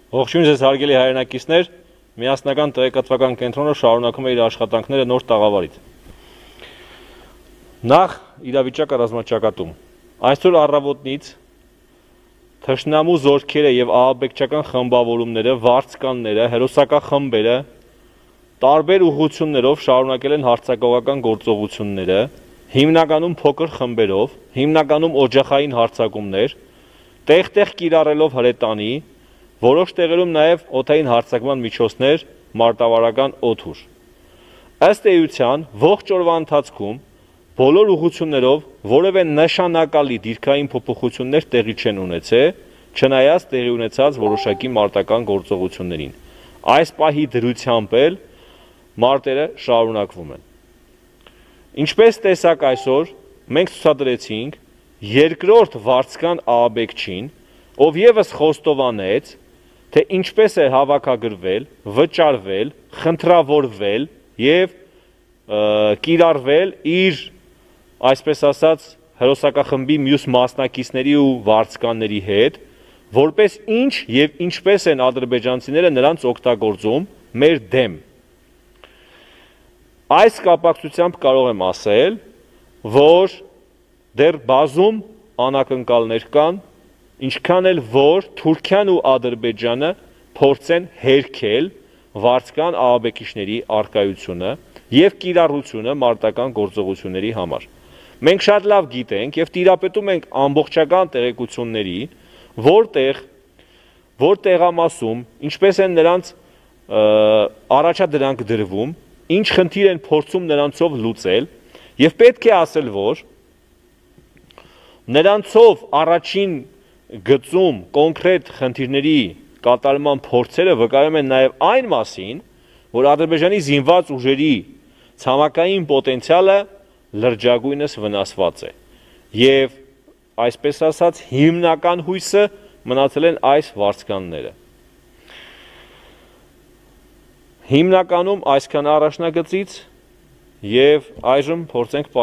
Ողջույն ձեզ հարգելի հայրենակիցներ, միասնական տեղեկատվական կենտրոնը շարունակում է իր աշխատանքները նոր տաղավարից։ Նախ իրավիճակը ռազմաճակատում։ Այսօր առավոտից թշնամու զորքերը եւ ահաբեկչական խմբավորումները, վարձկանները, հերոսակախմբերը տարբեր ուղղություններով շարունակել են հարձակողական գործողությունները, հիմնականում փոքր խմբերով, հիմնականում օջախային հարձակումներ, տեղ-տեղ կիրառելով հրետանի, որոշ տեղերում նաև օդային հարձակման միջոցներ, մարտավարական օդուր։ Ըստ էության, ողջ օրվա ընթացքում բոլոր ուղղություններով որևէ նշանակալի դիրքային փոփոխություններ տեղի չեն ունեցել, չնայած տեղի ունեցած որոշակի մարտական գործողություններին։ Այս պահի դրությամբ էլ մարտերը շարունակվում են։ Ինչպես տեսակ այսօր մենք ցուցադրեցինք երկրորդ վարձկան ահաբեկչին, ով եւս խոստովանեց, թե ինչպես է հավաքագրվել, վճարվել, խնդրավորվել եւ կիրառվել իր, այսպես ասած, հերոսակախմբի մյուս մասնակիցների ու վարձկանների հետ, որպես ինչ եւ ինչպես են ադրբեջանցիները նրանց օգտագործում մեր դեմ։ Այս կապակցությամբ կարող եմ ասել, որ դեռ բազում անակնկալներ կան, ինչքան էլ որ Թուրքիան ու Ադրբեջանը փորձեն հերքել վարձկան ահաբեկիչների առկայությունը եւ կիրառությունը մարտական գործողությունների համար։ Մենք շատ լավ գիտենք եւ տիրապետում ենք ամբողջական տեղեկությունների, որ տեղամասում ինչպես են նրանց առաջադրանք դրվում, ինչ խնդիր են փորձում նրանցով լուծել եւ պետք է ասել, որ նրանցով առաջին գծում կոնկրետ խնդիրների կատարման փորձերը վկայում են նաև այն մասին, որ Ադրբեջանի զինված ուժերի ցամաքային պոտենցիալը լրջագույնս վնասված է եւ այսպես ասած հիմնական հույսը մնացել են այս վարձկանները։ Հիմնականում այսքան առաջնագծից եւ այժմ փորձենք